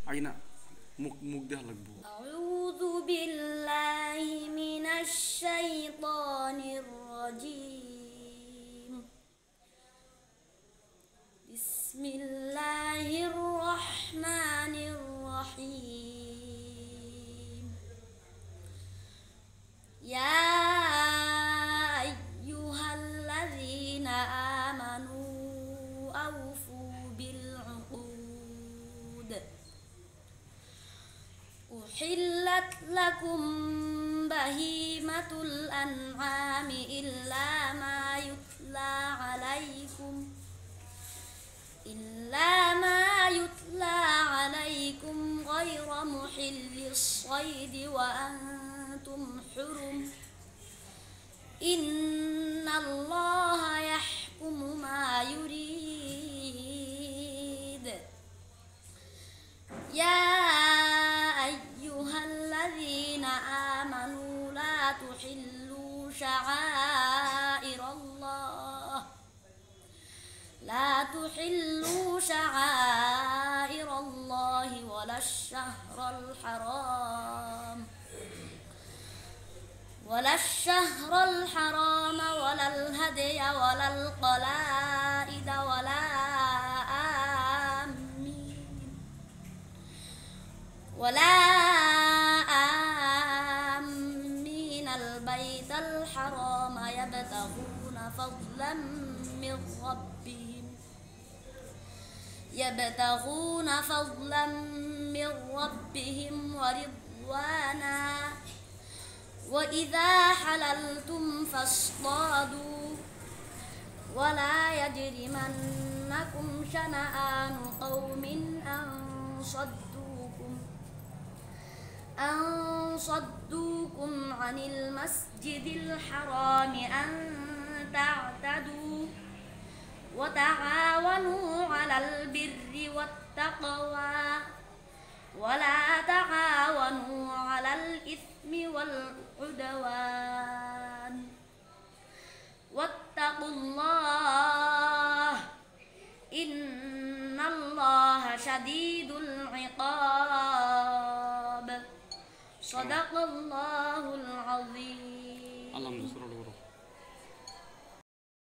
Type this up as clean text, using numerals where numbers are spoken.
আইনা মুখ মুখ দেহ লাগবো আউযু বিল্লাহি মিনাশ শাইতানির রাজীম বিসমিল্লাহির রহমানির রহিম ইয়া আইয়ুহাল্লাযীনা আমানু আউফু বিল উকুদ أحلت لكم بهيمة الأنعام إلا ما يتلى عليكم غير محل الصيد وأنتم حرم إن الله يحكم ما يريد يا لا تحلوا شعائر الله ولا الشهر الحرام ولا الهدي ولا القلائد ولا آمين البيت الحرام يبتغون فضلا من ربهم ورضوانا وإذا حللتم فاصطادوا ولا يجرمنكم شنآن قوم أن صدوكم عن المسجد الحرام أن تعتدوا وتعاونوا على البر والتقوى ولا تعاونوا على الإثم والعدوان واتقوا الله إن الله شديد العقاب صدق الله العظيم.